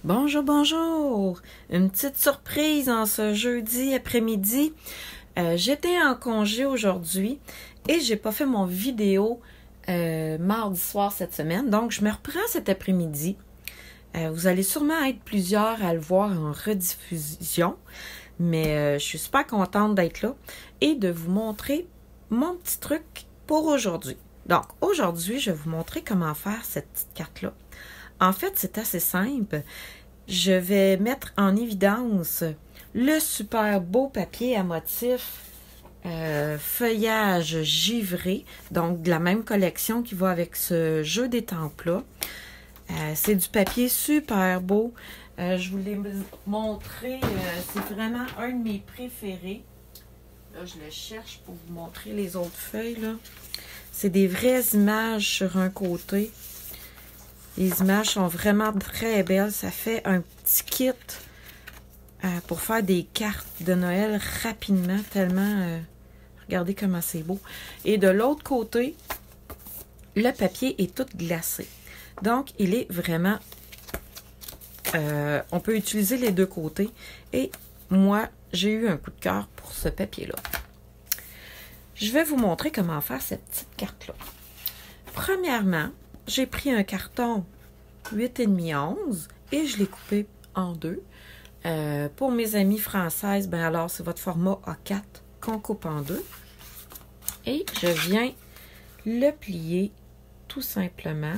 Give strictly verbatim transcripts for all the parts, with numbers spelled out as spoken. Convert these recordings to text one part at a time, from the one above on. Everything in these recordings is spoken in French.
Bonjour, bonjour! Une petite surprise en ce jeudi après-midi. Euh, j'étais en congé aujourd'hui et j'ai pas fait mon vidéo euh, mardi soir cette semaine. Donc, je me reprends cet après-midi. Euh, vous allez sûrement être plusieurs à le voir en rediffusion. Mais euh, je suis super contente d'être là et de vous montrer mon petit truc pour aujourd'hui. Donc, aujourd'hui, je vais vous montrer comment faire cette petite carte-là. En fait, c'est assez simple. Je vais mettre en évidence le super beau papier à motif euh, feuillage givré, donc de la même collection qui va avec ce jeu d'étampes-là. Euh, c'est du papier super beau. Euh, je vous l'ai montré, euh, c'est vraiment un de mes préférés. Là, je le cherche pour vous montrer les autres feuilles, là. C'est des vraies images sur un côté. Les images sont vraiment très belles. Ça fait un petit kit euh, pour faire des cartes de Noël rapidement, tellement... Euh, regardez comment c'est beau. Et de l'autre côté, le papier est tout glacé. Donc, il est vraiment... Euh, on peut utiliser les deux côtés. Et moi, j'ai eu un coup de cœur pour ce papier-là. Je vais vous montrer comment faire cette petite carte-là. Premièrement, j'ai pris un carton huit virgule cinq onze et je l'ai coupé en deux. Euh, pour mes amies françaises, ben alors c'est votre format A quatre qu'on coupe en deux. Et je viens le plier tout simplement.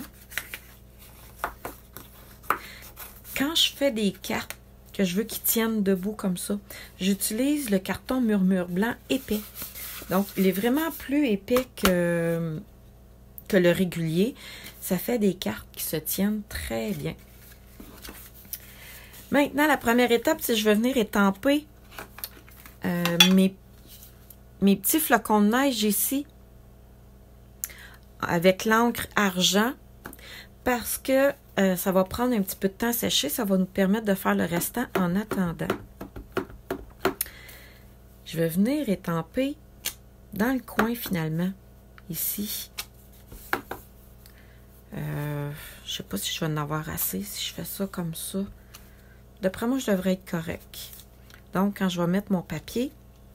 Quand je fais des cartes que je veux qu'ils tiennent debout comme ça, j'utilise le carton murmure blanc épais. Donc, il est vraiment plus épais que, que le régulier. Ça fait des cartes qui se tiennent très bien. Maintenant, la première étape, c'est que je vais venir étamper euh, mes, mes petits flocons de neige ici avec l'encre argent parce que euh, ça va prendre un petit peu de temps à sécher. Ça va nous permettre de faire le restant en attendant. Je vais venir étamper dans le coin finalement, ici. Euh, je ne sais pas si je vais en avoir assez, si je fais ça comme ça. D'après moi, je devrais être correct. Donc, quand je vais mettre mon papier,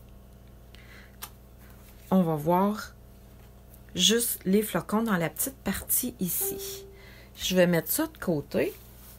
on va voir juste les flocons dans la petite partie ici. Je vais mettre ça de côté.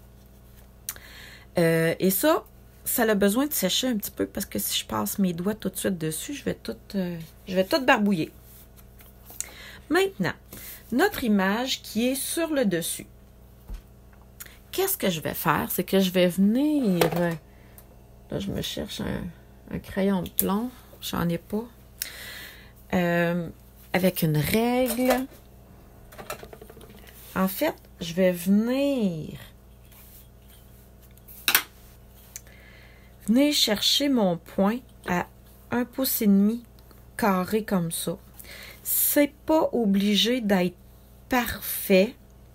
Euh, et ça, ça a besoin de sécher un petit peu parce que si je passe mes doigts tout de suite dessus, je vais tout, euh, je vais tout barbouiller. Maintenant, notre image qui est sur le dessus. Qu'est-ce que je vais faire? C'est que je vais venir... Là, je me cherche un, un crayon de plomb. J'en ai pas. Euh, avec une règle. En fait, je vais venir... Venir chercher mon point à un pouce et demi carré comme ça. C'est pas obligé d'être parfait.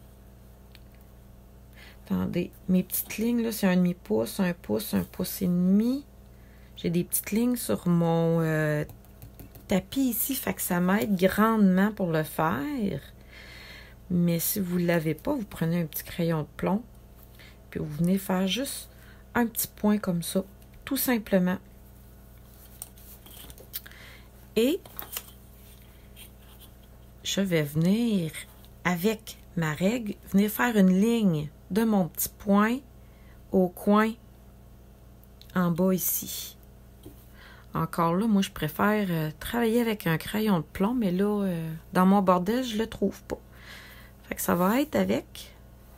Attendez, mes petites lignes, là, c'est un demi-pouce, un pouce, un pouce et demi. J'ai des petites lignes sur mon euh, tapis ici, fait que ça m'aide grandement pour le faire. Mais si vous ne l'avez pas, vous prenez un petit crayon de plomb, puis vous venez faire juste un petit point comme ça, tout simplement. Et je vais venir, avec ma règle, venir faire une ligne de mon petit point au coin en bas ici. Encore là, moi, je préfère euh, travailler avec un crayon de plomb, mais là, euh, dans mon bordel, je le trouve pas. Fait que ça va être avec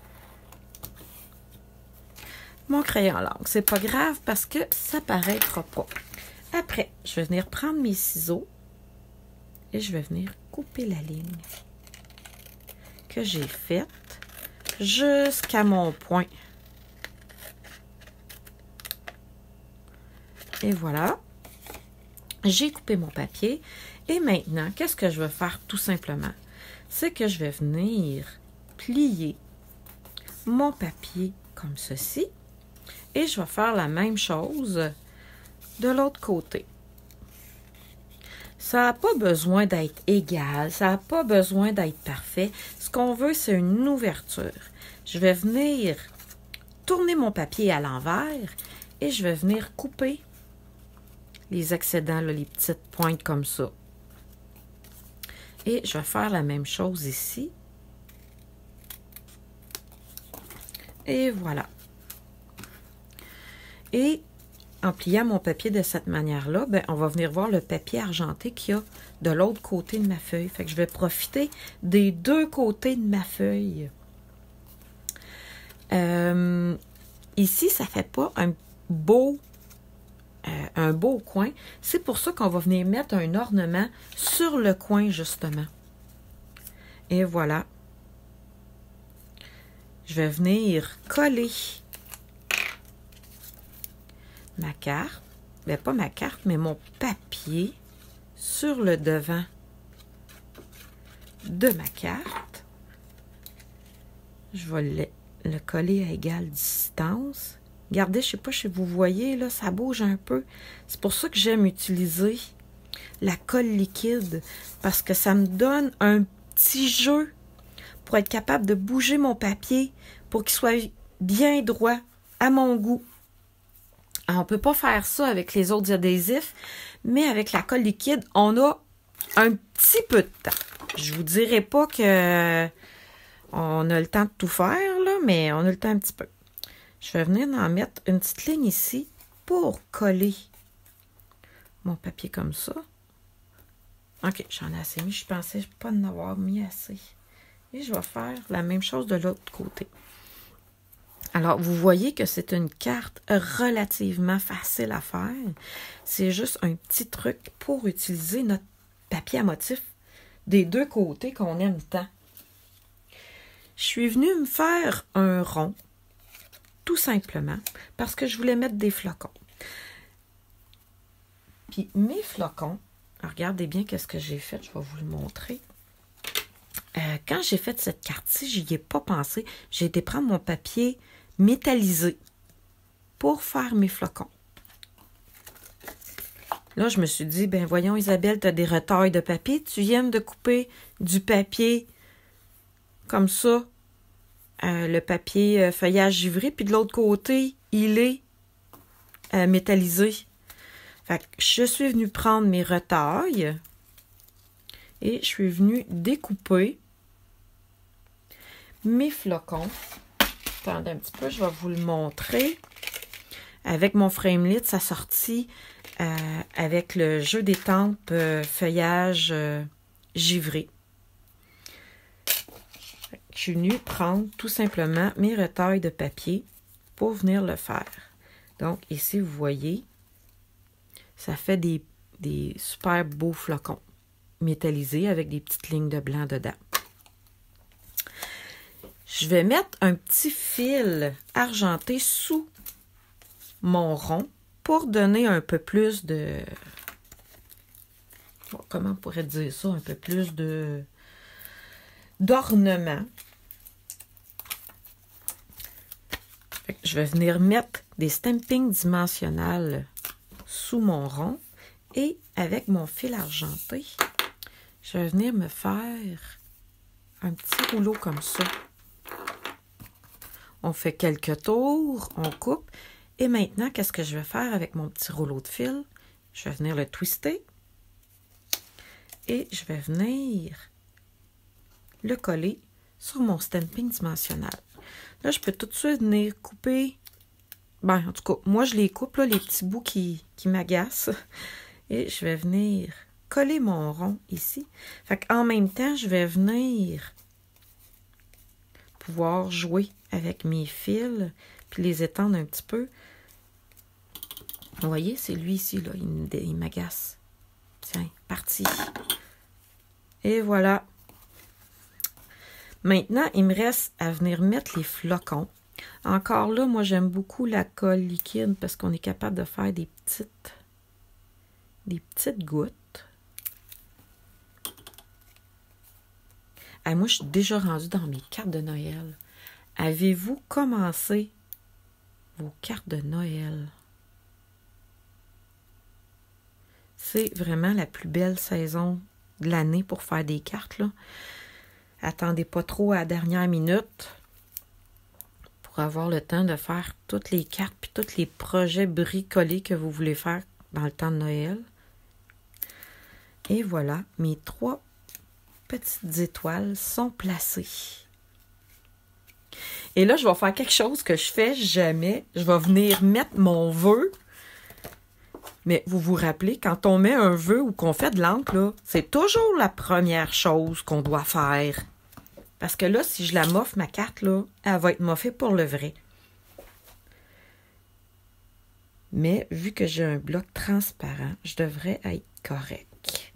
mon crayon à l'encre. C'est pas grave parce que ça paraîtra pas. Après, je vais venir prendre mes ciseaux et je vais venir couper la ligne que j'ai faite jusqu'à mon point. Et voilà. J'ai coupé mon papier. Et maintenant, qu'est-ce que je vais faire tout simplement? C'est que je vais venir plier mon papier comme ceci. Et je vais faire la même chose de l'autre côté. Ça n'a pas besoin d'être égal, ça n'a pas besoin d'être parfait. Ce qu'on veut, c'est une ouverture. Je vais venir tourner mon papier à l'envers et je vais venir couper les excédents, là, les petites pointes comme ça. Et je vais faire la même chose ici. Et voilà. Et en pliant mon papier de cette manière-là, ben, on va venir voir le papier argenté qu'il y a de l'autre côté de ma feuille. Fait que je vais profiter des deux côtés de ma feuille. Euh, ici, ça ne fait pas un beau, euh, un beau coin. C'est pour ça qu'on va venir mettre un ornement sur le coin, justement. Et voilà. Je vais venir coller ma carte, ben pas ma carte, mais mon papier sur le devant de ma carte. Je vais le, le coller à égale distance. Regardez, je ne sais pas si vous voyez, là, ça bouge un peu. C'est pour ça que j'aime utiliser la colle liquide, parce que ça me donne un petit jeu pour être capable de bouger mon papier pour qu'il soit bien droit à mon goût. Alors, on ne peut pas faire ça avec les autres adhésifs, mais avec la colle liquide, on a un petit peu de temps. Je vous dirai pas que on a le temps de tout faire, là, mais on a le temps un petit peu. Je vais venir en mettre une petite ligne ici pour coller mon papier comme ça. OK, j'en ai assez mis. Je pensais pas en avoir mis assez. Et je vais faire la même chose de l'autre côté. Alors, vous voyez que c'est une carte relativement facile à faire. C'est juste un petit truc pour utiliser notre papier à motif des deux côtés qu'on aime tant. Je suis venue me faire un rond, tout simplement, parce que je voulais mettre des flocons. Puis mes flocons, regardez bien qu'est-ce que j'ai fait, je vais vous le montrer. Euh, quand j'ai fait cette carte-ci, j'y ai pas pensé. J'ai été prendre mon papier métallisé pour faire mes flocons. Là, je me suis dit, ben voyons Isabelle, tu as des retailles de papier. Tu viens de couper du papier comme ça, euh, le papier euh, feuillage givré, puis de l'autre côté, il est euh, métallisé. Fait que je suis venue prendre mes retailles et je suis venue découper mes flocons. Attendez un petit peu, je vais vous le montrer. Avec mon Framelit, ça sortit euh, avec le jeu d'étampes euh, feuillage euh, givré. Je suis venue prendre tout simplement mes retailles de papier pour venir le faire. Donc ici, vous voyez, ça fait des, des super beaux flocons métallisés avec des petites lignes de blanc dedans. Je vais mettre un petit fil argenté sous mon rond pour donner un peu plus de... Bon, comment on pourrait dire ça? Un peu plus de d'ornement. Je vais venir mettre des stampings dimensionnels sous mon rond et avec mon fil argenté, je vais venir me faire un petit rouleau comme ça. On fait quelques tours, on coupe. Et maintenant, qu'est-ce que je vais faire avec mon petit rouleau de fil? Je vais venir le twister. Et je vais venir le coller sur mon stamping dimensionnel. Là, je peux tout de suite venir couper. Ben, en tout cas, moi, je les coupe, là, les petits bouts qui, qui m'agacent. Et je vais venir coller mon rond ici. Fait qu'en même temps, je vais venir pouvoir jouer avec mes fils, puis les étendre un petit peu. Vous voyez, c'est lui ici, là, il, il m'agace. Tiens, parti. Et voilà. Maintenant, il me reste à venir mettre les flocons. Encore là, moi, j'aime beaucoup la colle liquide parce qu'on est capable de faire des petites, des petites gouttes. Ah, moi, je suis déjà rendue dans mes cartes de Noël. Avez-vous commencé vos cartes de Noël? C'est vraiment la plus belle saison de l'année pour faire des cartes, là. Attendez pas trop à la dernière minute pour pour avoir le temps de faire toutes les cartes puis tous les projets bricolés que vous voulez faire dans le temps de Noël. Et voilà, mes trois petites étoiles sont placées. Et là, je vais faire quelque chose que je fais jamais. Je vais venir mettre mon vœu. Mais vous vous rappelez, quand on met un vœu ou qu'on fait de l'encre, là, c'est toujours la première chose qu'on doit faire. Parce que là, si je la moffe, ma carte, là, elle va être moffée pour le vrai. Mais vu que j'ai un bloc transparent, je devrais être correct.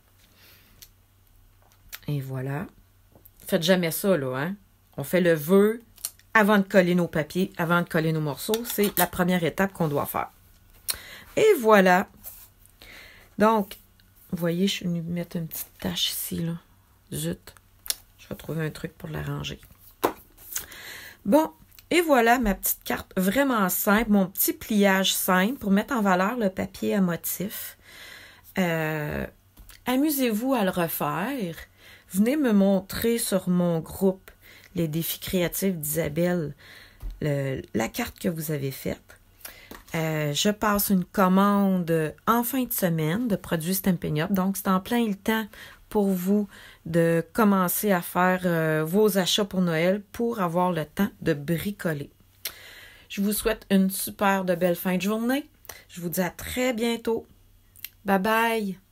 Et voilà. Faites jamais ça, là, hein? On fait le vœu avant de coller nos papiers, avant de coller nos morceaux. C'est la première étape qu'on doit faire. Et voilà. Donc, vous voyez, je suis venue mettre une petite tache ici, là. Zut. Je vais trouver un truc pour l'arranger. Bon, et voilà ma petite carte vraiment simple, mon petit pliage simple pour mettre en valeur le papier à motif. Euh, amusez-vous à le refaire. Venez me montrer sur mon groupe, les défis créatifs d'Isabelle, le, la carte que vous avez faite. Euh, je passe une commande en fin de semaine de produits Stampin' Up. Donc, c'est en plein le temps pour vous de commencer à faire euh, vos achats pour Noël pour avoir le temps de bricoler. Je vous souhaite une super de belle fin de journée. Je vous dis à très bientôt. Bye bye!